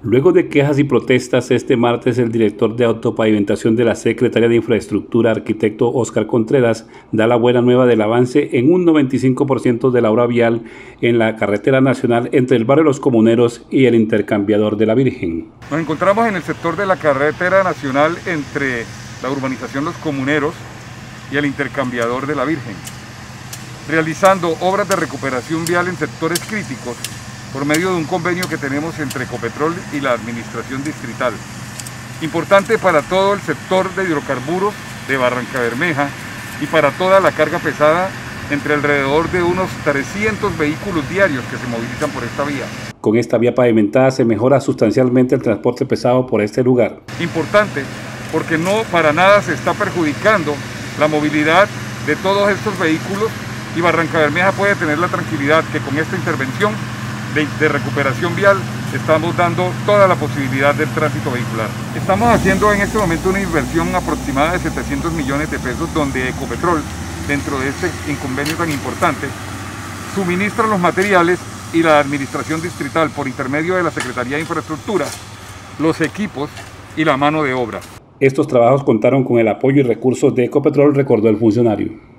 Luego de quejas y protestas, este martes el director de autopavimentación de la Secretaría de Infraestructura, arquitecto Óscar Contreras, da la buena nueva del avance en un 95% de la obra vial en la carretera nacional entre el barrio Los Comuneros y el intercambiador de la Virgen. Nos encontramos en el sector de la carretera nacional entre la urbanización Los Comuneros y el intercambiador de la Virgen, realizando obras de recuperación vial en sectores críticos por medio de un convenio que tenemos entre Ecopetrol y la Administración Distrital. Importante para todo el sector de hidrocarburos de Barrancabermeja y para toda la carga pesada, entre alrededor de unos 300 vehículos diarios que se movilizan por esta vía. Con esta vía pavimentada se mejora sustancialmente el transporte pesado por este lugar. Importante porque no para nada se está perjudicando la movilidad de todos estos vehículos y Barrancabermeja puede tener la tranquilidad que con esta intervención de recuperación vial estamos dando toda la posibilidad del tránsito vehicular. Estamos haciendo en este momento una inversión aproximada de 700 millones de pesos donde Ecopetrol, dentro de este convenio tan importante, suministra los materiales y la Administración Distrital, por intermedio de la Secretaría de Infraestructura, los equipos y la mano de obra. Estos trabajos contaron con el apoyo y recursos de Ecopetrol, recordó el funcionario.